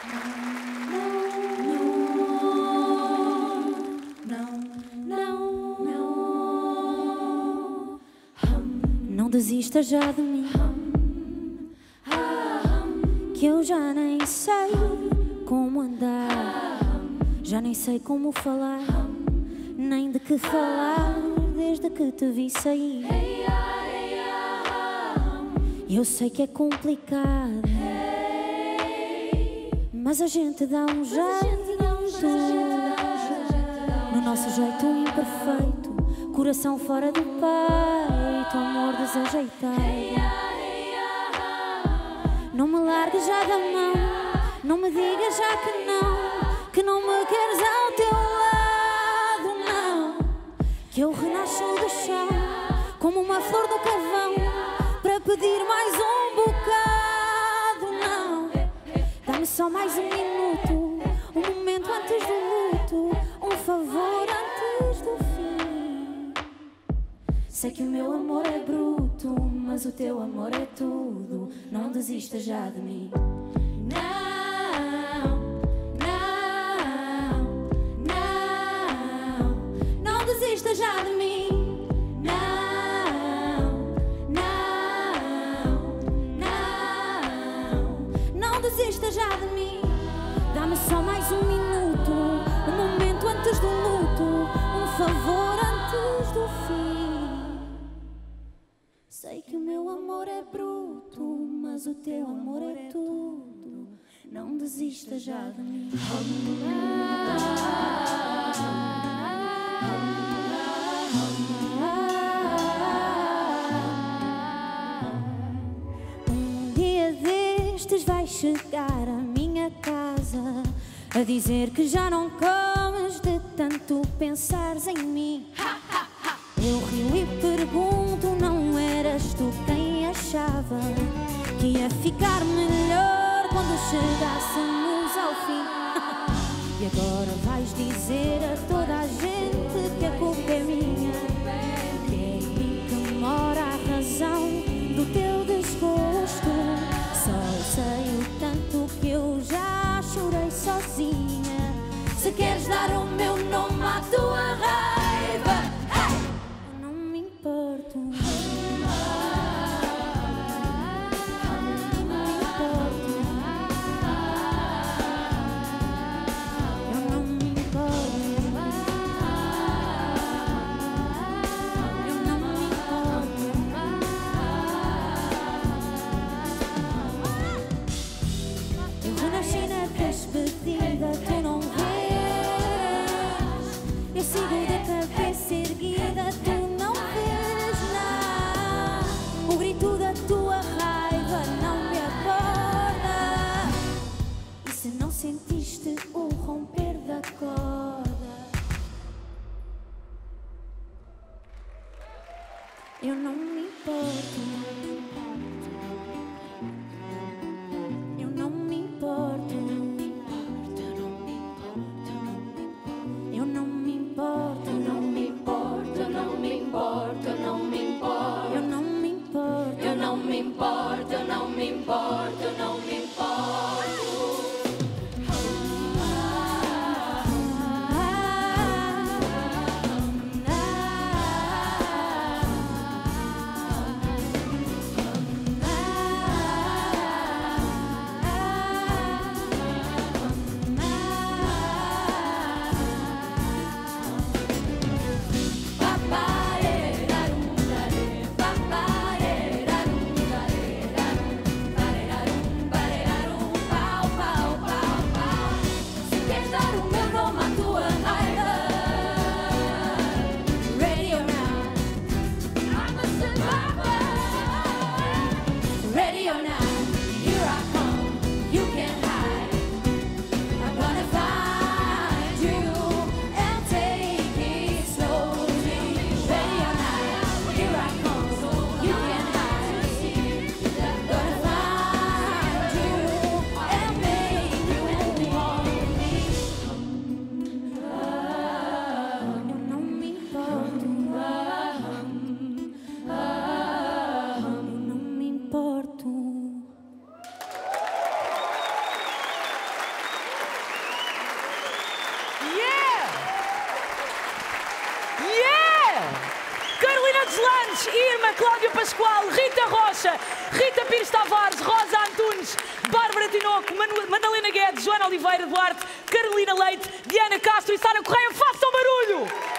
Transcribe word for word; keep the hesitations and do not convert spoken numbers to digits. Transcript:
Não desista já de mim, que eu já nem sei como andar, já nem sei como falar, nem de que falar desde que te vi sair. Eu sei que é complicado, mas a gente dá um jeito no nosso jeito imperfeito, coração fora do peito, amor desajeitado. Não me largues já da mão, não me digas já que não, que não me queres ao teu lado, não. Que eu renasço do chão, como uma flor do carvão, para pedir mais um bocado, não. Dá-me só mais um minuto, um momento antes do luto, um favor antes do fim. Sei que o meu amor é bruto, mas o teu amor é tudo. Não desista já de mim. Não, não, não, não desista já de mim. Não, não, não, não desista já de mim. Dá-me só mais um minuto, um momento antes do luto, um favor antes do fim. Sei que o meu amor é bruto, mas o teu amor é tudo. Não desista já de mim. Um dia destes vai chegar à minha casa a dizer que já não comes de tanto pensares em mim. Eu rio e pergunto, não eras tu quem achava que ia ficar melhor quando chegássemos ao fim? E agora vais dizer a toda a gente que a culpa é minha, que é em mim que mora a razão do teu desgosto. Só sei o tanto que eu já chorei sozinha. Se queres dar o meu nome à tua raiva, eu não me importo. Tu não vês, eu sigo de cabeça erguida, tu não vês nada. O grito da tua raiva não me acorda. E se não sentiste o romper da corda, eu não me importo. Eu não me importo. importo, eu não me importo, eu não me importo. Lourdes Landes, Irma, Cláudio Pascoal, Rita Rocha, Rita Pires Tavares, Rosa Antunes, Bárbara Tinoco, Manu Madalena Guedes, Joana Oliveira Duarte, Carolina Leite, Diana Castro e Sara Correia. Façam barulho!